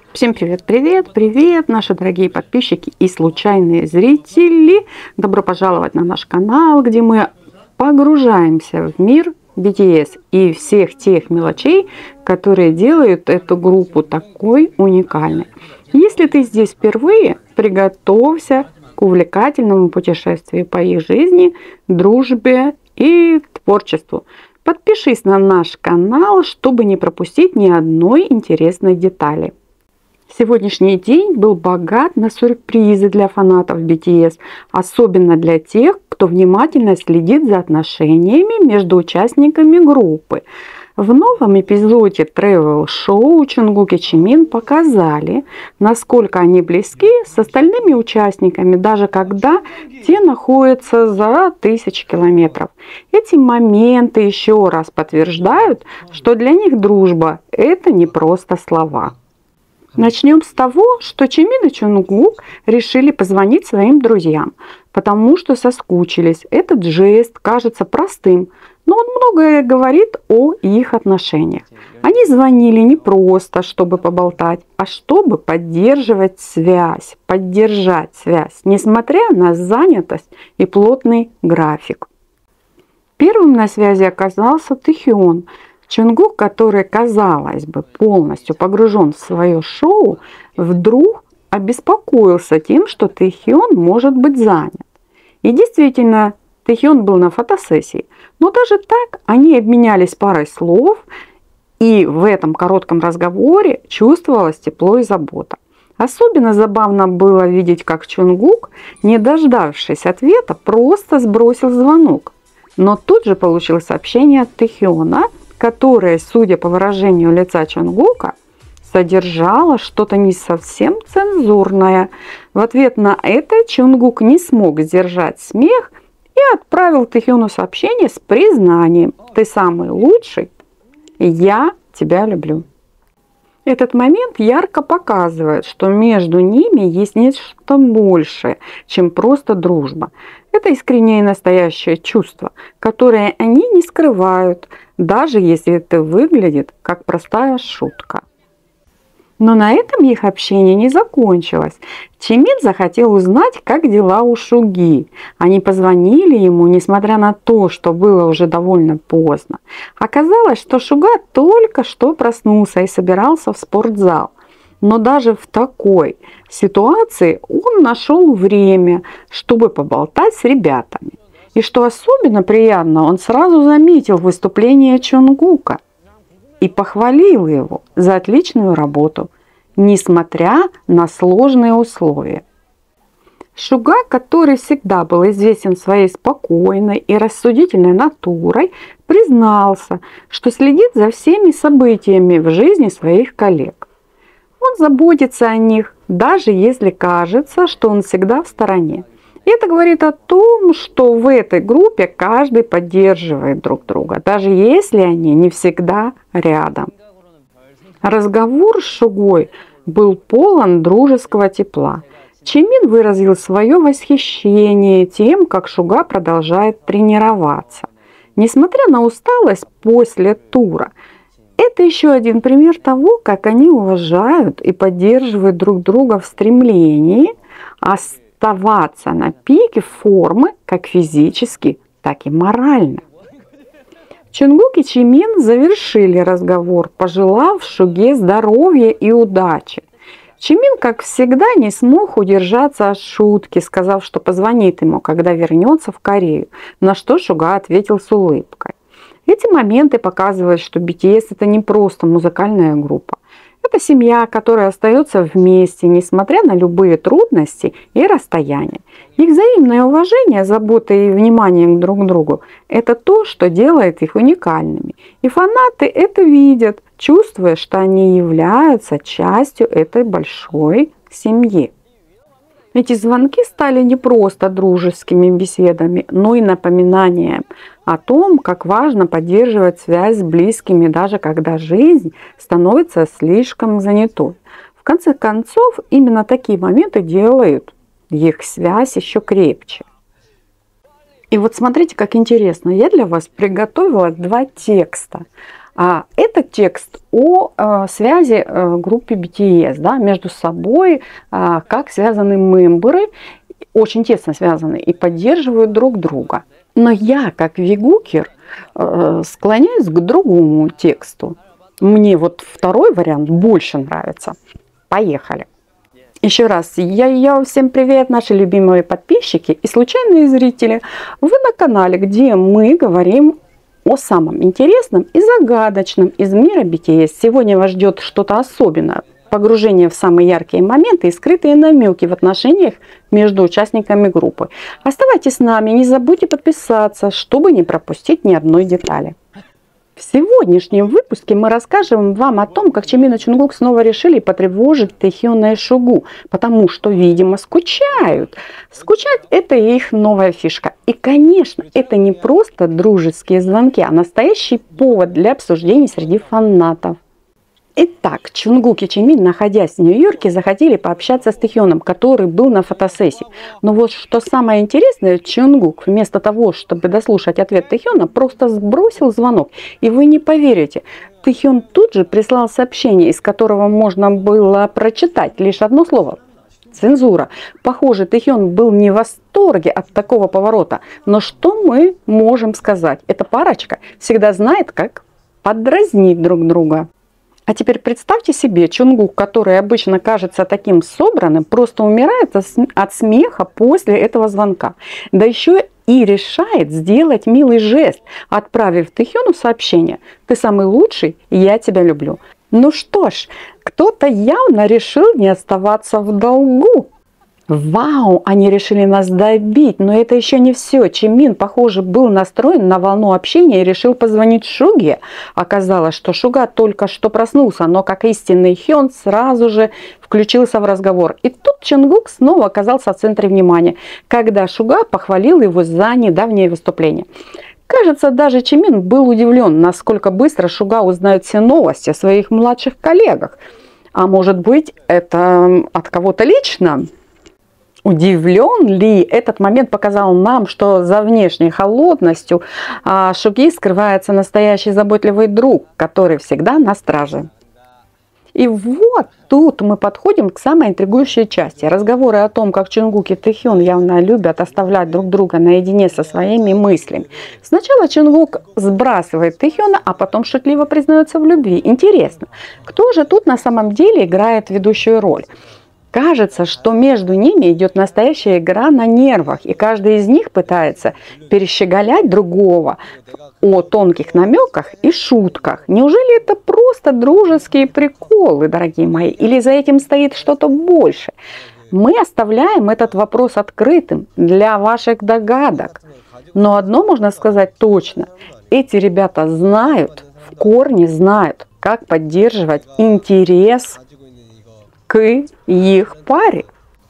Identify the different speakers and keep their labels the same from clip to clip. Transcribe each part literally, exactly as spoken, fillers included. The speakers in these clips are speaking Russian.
Speaker 1: Всем привет, привет, привет, наши дорогие подписчики и случайные зрители. Добро пожаловать на наш канал, где мы погружаемся в мир би ти эс и всех тех мелочей, которые делают эту группу такой уникальной. Если ты здесь впервые, приготовься к увлекательному путешествию по их жизни, дружбе и творчеству. Подпишись на наш канал, чтобы не пропустить ни одной интересной детали. Сегодняшний день был богат на сюрпризы для фанатов би ти эс, особенно для тех, кто внимательно следит за отношениями между участниками группы. В новом эпизоде тревел-шоу Чонгук и Чимин показали, насколько они близки с остальными участниками, даже когда те находятся за тысячи километров. Эти моменты еще раз подтверждают, что для них дружба – это не просто слова. Начнем с того, что Чимин и Чонгук решили позвонить своим друзьям, потому что соскучились. Этот жест кажется простым, но он многое говорит о их отношениях. Они звонили не просто, чтобы поболтать, а чтобы поддерживать связь, поддержать связь, несмотря на занятость и плотный график. Первым на связи оказался Тэхён. Чонгук, который, казалось бы, полностью погружен в свое шоу, вдруг обеспокоился тем, что Тэхён может быть занят. И действительно, Тэхён был на фотосессии, но даже так они обменялись парой слов, и в этом коротком разговоре чувствовалось тепло и забота. Особенно забавно было видеть, как Чонгук, не дождавшись ответа, просто сбросил звонок. Но тут же получил сообщение от Тэхёна, которое, судя по выражению лица Чонгука, содержало что-то не совсем цензурное. В ответ на это Чонгук не смог сдержать смех и отправил Тэхёну сообщение с признанием: «Ты самый лучший, я тебя люблю». Этот момент ярко показывает, что между ними есть нечто большее, чем просто дружба. Это искреннее и настоящее чувство, которое они не скрывают, даже если это выглядит как простая шутка. Но на этом их общение не закончилось. Чимин захотел узнать, как дела у Шуги. Они позвонили ему, несмотря на то, что было уже довольно поздно. Оказалось, что Шуга только что проснулся и собирался в спортзал. Но даже в такой ситуации он нашел время, чтобы поболтать с ребятами. И что особенно приятно, он сразу заметил выступление Чонгука и похвалил его за отличную работу, несмотря на сложные условия. Шуга, который всегда был известен своей спокойной и рассудительной натурой, признался, что следит за всеми событиями в жизни своих коллег. Он заботится о них, даже если кажется, что он всегда в стороне. И это говорит о том, что в этой группе каждый поддерживает друг друга, даже если они не всегда рядом. Разговор с Шугой был полон дружеского тепла. Чимин выразил свое восхищение тем, как Шуга продолжает тренироваться. Несмотря на усталость после тура, это еще один пример того, как они уважают и поддерживают друг друга в стремлении оставаться на пике формы как физически, так и морально. Чонгук и Чимин завершили разговор, пожелав Шуге здоровья и удачи. Чимин, как всегда, не смог удержаться от шутки, сказав, что позвонит ему, когда вернется в Корею, на что Шуга ответил с улыбкой. Эти моменты показывают, что би ти эс – это не просто музыкальная группа. Это семья, которая остается вместе, несмотря на любые трудности и расстояния. Их взаимное уважение, забота и внимание друг к другу – это то, что делает их уникальными. И фанаты это видят, чувствуя, что они являются частью этой большой семьи. Эти звонки стали не просто дружескими беседами, но и напоминанием о том, как важно поддерживать связь с близкими, даже когда жизнь становится слишком занятой. В конце концов, именно такие моменты делают их связь еще крепче. И вот смотрите, как интересно. Я для вас приготовила два текста. А этот текст о э, связи э, группы би ти эс, да, между собой, э, как связаны мемберы, очень тесно связаны и поддерживают друг друга. Но я, как вегукер, э, склоняюсь к другому тексту. Мне вот второй вариант больше нравится. Поехали. Еще раз, я-я, всем привет, наши любимые подписчики и случайные зрители. Вы на канале, где мы говорим о самом интересном и загадочном из мира би ти эс. Сегодня вас ждет что-то особенное. Погружение в самые яркие моменты и скрытые намеки в отношениях между участниками группы. Оставайтесь с нами, не забудьте подписаться, чтобы не пропустить ни одной детали. В сегодняшнем выпуске мы расскажем вам о том, как Чимин и Чонгук снова решили потревожить Тэхёна и Шугу, потому что, видимо, скучают. Скучать – это их новая фишка. И, конечно, это не просто дружеские звонки, а настоящий повод для обсуждений среди фанатов. Итак, Чонгук и Чимин, находясь в Нью-Йорке, захотели пообщаться с Тэхёном, который был на фотосессии. Но вот что самое интересное, Чонгук вместо того, чтобы дослушать ответ Тэхёна, просто сбросил звонок. И вы не поверите, Тэхён тут же прислал сообщение, из которого можно было прочитать лишь одно слово – цензура. Похоже, Тэхён был не в восторге от такого поворота. Но что мы можем сказать? Эта парочка всегда знает, как подразнить друг друга. А теперь представьте себе, Чонгук, который обычно кажется таким собранным, просто умирает от смеха после этого звонка. Да еще и решает сделать милый жест, отправив Тэхёну сообщение: «Ты самый лучший, я тебя люблю». Ну что ж, кто-то явно решил не оставаться в долгу. Вау, они решили нас добить, но это еще не все. Чимин, похоже, был настроен на волну общения и решил позвонить Шуге. Оказалось, что Шуга только что проснулся, но как истинный Хён сразу же включился в разговор. И тут Чонгук снова оказался в центре внимания, когда Шуга похвалил его за недавнее выступление. Кажется, даже Чимин был удивлен, насколько быстро Шуга узнает все новости о своих младших коллегах. А может быть, это от кого-то лично? Удивлен ли этот момент показал нам, что за внешней холодностью а, Шуги скрывается настоящий заботливый друг, который всегда на страже. И вот тут мы подходим к самой интригующей части. Разговоры о том, как Чонгук и Тэхён явно любят оставлять друг друга наедине со своими мыслями. Сначала Чонгук сбрасывает Тэхёна, а потом шутливо признается в любви. Интересно, кто же тут на самом деле играет ведущую роль? Кажется, что между ними идет настоящая игра на нервах, и каждый из них пытается перещеголять другого о тонких намеках и шутках. Неужели это просто дружеские приколы, дорогие мои, или за этим стоит что-то больше? Мы оставляем этот вопрос открытым для ваших догадок. Но одно можно сказать точно. Эти ребята знают, в корне знают, как поддерживать интерес к их паре.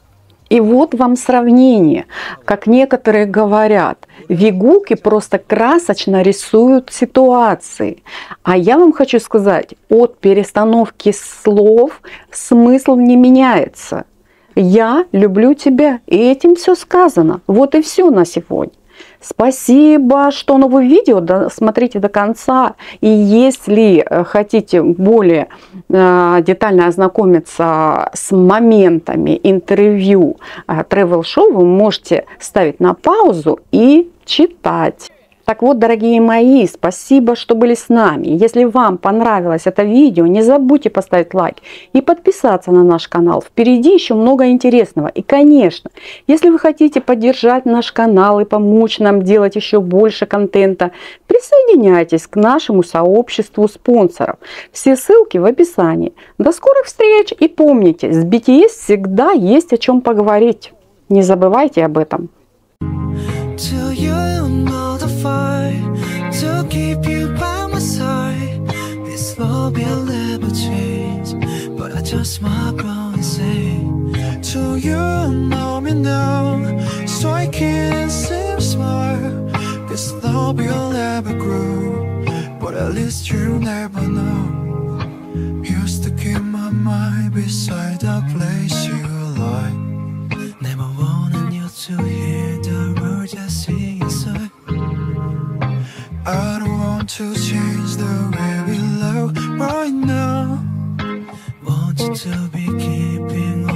Speaker 1: И вот вам сравнение. Как некоторые говорят, вегуки просто красочно рисуют ситуации. А я вам хочу сказать, от перестановки слов смысл не меняется. Я люблю тебя, и этим все сказано. Вот и все на сегодня. Спасибо, что новое видео смотрите до конца. И если хотите более э, детально ознакомиться с моментами интервью э, тревел-шоу, вы можете ставить на паузу и читать. Так вот, дорогие мои, спасибо, что были с нами. Если вам понравилось это видео, не забудьте поставить лайк и подписаться на наш канал. Впереди еще много интересного. И, конечно, если вы хотите поддержать наш канал и помочь нам делать еще больше контента, присоединяйтесь к нашему сообществу спонсоров. Все ссылки в описании. До скорых встреч и помните, с би ти эс всегда есть о чем поговорить. Не забывайте об этом.
Speaker 2: To keep you by my side, this love will never change. But I just might go insane. To you, know me now, so I can't seem smart. This love will never grow, but at least you never know. Used to keep my mind beside the place you like. Never wanted you to hear the words I sing inside. I don't want to change the way we live. keeping